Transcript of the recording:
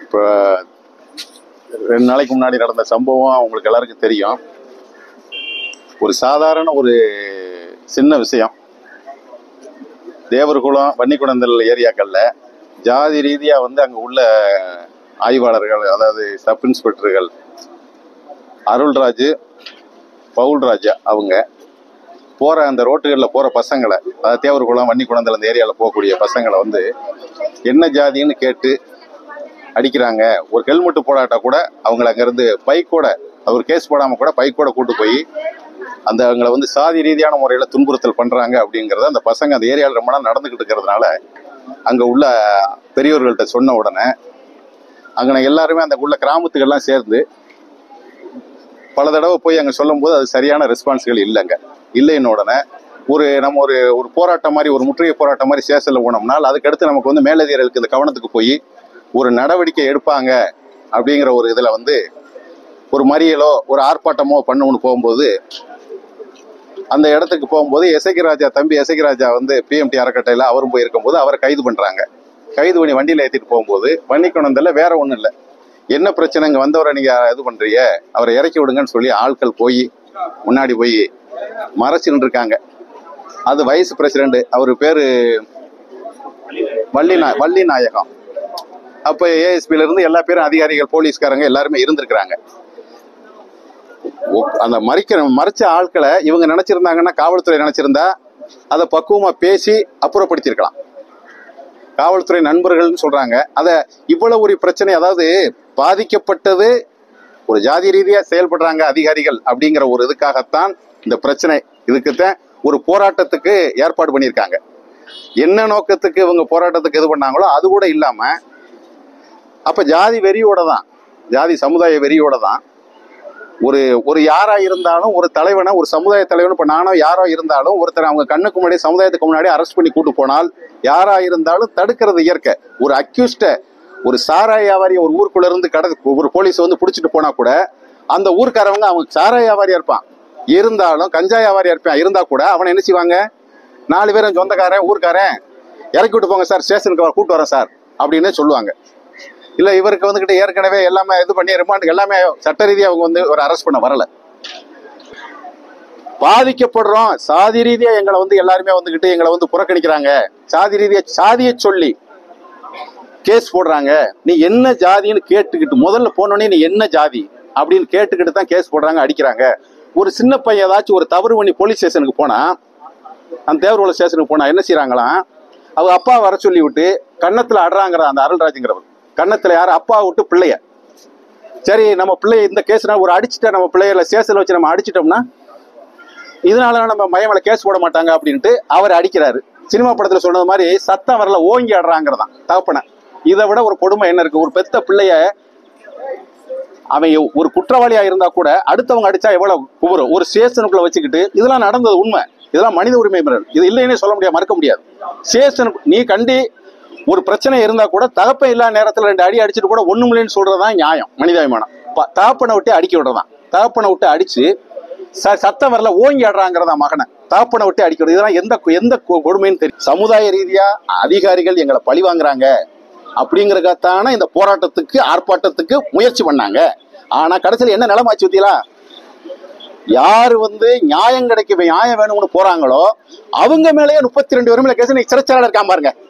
இப்போ 2 நாளைக்கு முன்னாடி நடந்த சம்பவம் உங்களுக்கு எல்லாருக்கும் தெரியும். ஒரு சாதாரண ஒரு சின்ன விஷயம். தேவர்குளம், வன்னிக்குடந்தல் ஏரியாக்களில் ஜாதி ரீதியாக வந்து அங்கே உள்ள ஆய்வாளர்கள், அதாவது சப் இன்ஸ்பெக்டர்கள் அருள்ராஜ், பவுல்ராஜா அவங்க போகிற அந்த ரோட்டுகளில் போகிற பசங்களை, அதாவது தேவர்குளம், வன்னிக்குடந்தல் அந்த ஏரியாவில் போகக்கூடிய பசங்களை வந்து என்ன ஜாதின்னு கேட்டு அடிக்கிறாங்க. ஒரு ஹெல்மெட்டு போடாட்டா கூட அவங்கள அங்கேருந்து பைக்கோட, அவர் கேஸ் போடாமல் கூட பைக்கோட கூட்டு போய் அந்த அவங்களை வந்து சாதி ரீதியான முறையில் துன்புறுத்தல் பண்ணுறாங்க அப்படிங்கிறத அந்த பசங்க அந்த ஏரியாவில் ரொம்ப நாள் நடந்துக்கிட்டு இருக்கிறதுனால அங்கே உள்ள பெரியவர்கள்ட்ட சொன்ன உடனே அங்கே எல்லாருமே அந்த உள்ள கிராமத்துக்கெல்லாம் சேர்ந்து பல தடவை போய் அங்கே சொல்லும் போது அது சரியான ரெஸ்பான்ஸ்கள் இல்லைங்க. இல்லைன்னு உடனே நம்ம ஒரு போராட்டம் மாதிரி, ஒரு முற்றுகை போராட்டம் மாதிரி ஸ்டேஷனில் போனோம்னால் அதுக்கடுத்து நமக்கு வந்து மேலதிகாரிகளுக்கு இந்த கவனத்துக்கு போய் ஒரு நடவடிக்கை எடுப்பாங்க அப்படிங்கிற ஒரு இதில் வந்து ஒரு மறியலோ ஒரு ஆர்ப்பாட்டமோ பண்ணணும்னு போகும்போது, அந்த இடத்துக்கு போகும்போது தம்பி எசகிராஜா வந்து பிஎம்டி அறக்கட்டையில் அவரும் போயிருக்கும்போது அவரை கைது பண்ணுறாங்க. கைது பண்ணி வண்டியில் ஏற்றிட்டு போகும்போது வன்னிக்குடந்தல்ல வேற ஒன்றும் இல்லை, என்ன பிரச்சனை இங்கே வந்தவரை நீங்கள் இது பண்ணுறீங்க, அவரை இறக்கி விடுங்கன்னு சொல்லி ஆட்கள் போய் முன்னாடி போய் மறைச்சு நின்றுருக்காங்க. அது வைஸ் பிரசிடென்ட், அவர் பேர் வள்ளி நாயகம். அப்போ ஏஎஸ்பியில இருந்து எல்லா பேரும் அதிகாரிகள், போலீஸ்காரங்க எல்லாருமே இருந்திருக்கிறாங்க. அந்த மறைச்ச ஆட்களை இவங்க நினைச்சிருந்தாங்கன்னா, காவல்துறை நினைச்சிருந்தா அதை பக்குவமா பேசி அப்புறப்படுத்திருக்கலாம். காவல்துறை நண்பர்கள்னு சொல்றாங்க. அதை இவ்வளவு ஒரு பிரச்சனை, அதாவது பாதிக்கப்பட்டது ஒரு ஜாதி ரீதியா செயல்படுறாங்க அதிகாரிகள் அப்படிங்கிற ஒரு இதுக்காகத்தான் இந்த பிரச்சனை. இதுக்குத்தான் ஒரு போராட்டத்துக்கு ஏற்பாடு பண்ணியிருக்காங்க. என்ன நோக்கத்துக்கு இவங்க போராட்டத்துக்கு இது பண்ணாங்களோ அது கூட இல்லாம, அப்ப ஜாதி வெறியோட தான், ஜாதி சமுதாய வெறியோட தான் ஒரு யாரா இருந்தாலும், ஒரு தலைவனை, ஒரு சமுதாய தலைவன், இப்ப நானோ யாரோ இருந்தாலும் ஒருத்தர் அவங்க கண்ணுக்கு முன்னாடி, சமுதாயத்துக்கு முன்னாடி அரெஸ்ட் பண்ணி கூட்டு போனால் யாரா இருந்தாலும் தடுக்கிறது இயற்கை. ஒரு அக்யூஸ்ட, ஒரு சாராய வியாபாரி ஒரு ஊருக்குள்ள இருந்து ஒரு போலீஸ் வந்து பிடிச்சிட்டு போனா கூட அந்த ஊருக்காரவங்க, அவங்க சாராய வியாபாரியா இருப்பான் இருந்தாலும், கஞ்சா வியாபாரியா இருப்பான் இருந்தா கூட அவனை என்ன செய்வாங்க, 4 பேரும் சொந்தக்காரன் ஊருக்காரன் இறக்கி விட்டு போங்க சார், ஸ்டேஷனுக்கு கூட்டு வரேன் சார் அப்படின்னு சொல்லுவாங்க. இல்ல இவருக்கு வந்துகிட்டு ஏற்கனவே எல்லாமே இது பண்ணி ரிமாண்ட் எல்லாமே சட்ட ரீதியா அவங்க வந்து ஒரு அரெஸ்ட் பண்ண வரல. பாதிக்கப்படுறோம், சாதி ரீதியா எங்களை வந்து எல்லாருமே வந்துகிட்டு எங்களை வந்து புறக்கணிக்கிறாங்க, சாதி ரீதியா சாதியை சொல்லி கேஸ் போடுறாங்க, நீ என்ன ஜாதின்னு கேட்டுக்கிட்டு முதல்ல போனோடனே நீ என்ன ஜாதி அப்படின்னு கேட்டுக்கிட்டு தான் கேஸ் போடுறாங்க, அடிக்கிறாங்க. ஒரு சின்ன பையன் ஏதாச்சும் ஒரு தவறு பண்ணி போலீஸ் ஸ்டேஷனுக்கு போனா, அந்த தேவர்குளம் ஸ்டேஷனுக்கு போனா என்ன செய்யறாங்களாம், அவங்க அப்பா வர சொல்லி விட்டு கன்னத்துல அடுறாங்கிற அந்த அருள்ராஜுங்கிறவர், கன்னத்துல யாரு அப்பா விட்டு பிள்ளைய, சரி நம்ம பிள்ளைய இந்த கேஸ்னா ஒரு அடிச்சுட்டா, நம்ம பிள்ளைய ஸ்டேஷன்ல வச்சு நம்ம அடிச்சிட்டோம்னா இதனால நம்ம மயமலை கேஸ் போட மாட்டாங்க அப்படின்ட்டு அவர் அடிக்கிறாரு. சினிமா படத்துல சொன்னது மாதிரி சத்தம் வரல ஓங்கி ஆடுறாங்கிறதான் தகப்பன. இதை விட ஒரு கொடுமை என்ன இருக்கு? ஒரு பெத்த பிள்ளைய அவன் ஒரு குற்றவாளியா இருந்தா கூட அடுத்தவங்க அடிச்சா எவ்வளவு குபுறும். ஒரு ஸ்டேஷனுக்குள்ள வச்சுக்கிட்டு இதெல்லாம் நடந்தது உண்மை, இதெல்லாம் மனித உரிமை மீறல், இது இல்லைன்னே சொல்ல முடியாது, மறுக்க முடியாது. ஸ்டேஷனுக்கு நீ கண்டி ஒரு பிரச்சனை இருந்தா கூட தகப்பன் இல்லாத நேரத்துல 2 அடி அடிச்சுட்டு கூட ஒண்ணும் இல்லைன்னு சொல்றதுதான் நியாயம், மனிதாபிமானம். தகப்பனை விட்டு அடிக்க விடுறதான், தகப்பனை விட்டு அடிச்சு சத்தம் வரல ஓங்கி ஆடுறாங்கிறதா மகனை தகப்பனை விட்டு அடிக்கிறது, இதெல்லாம் எந்த கொடுமைன்னு தெரியும். சமுதாய ரீதியா அதிகாரிகள் எங்களை பழி வாங்குறாங்க அப்படிங்கறதுக்கான இந்த போராட்டத்துக்கு ஆர்ப்பாட்டத்துக்கு முயற்சி பண்ணாங்க. ஆனா கடைசியில் என்ன நிலைமாச்சு பத்தியா, யாரு வந்து நியாயம் வேணும்னு போறாங்களோ அவங்க மேலேயே 32 பேர் மேல கேஸ் சிறைச்சாலை இருக்காம பாருங்க.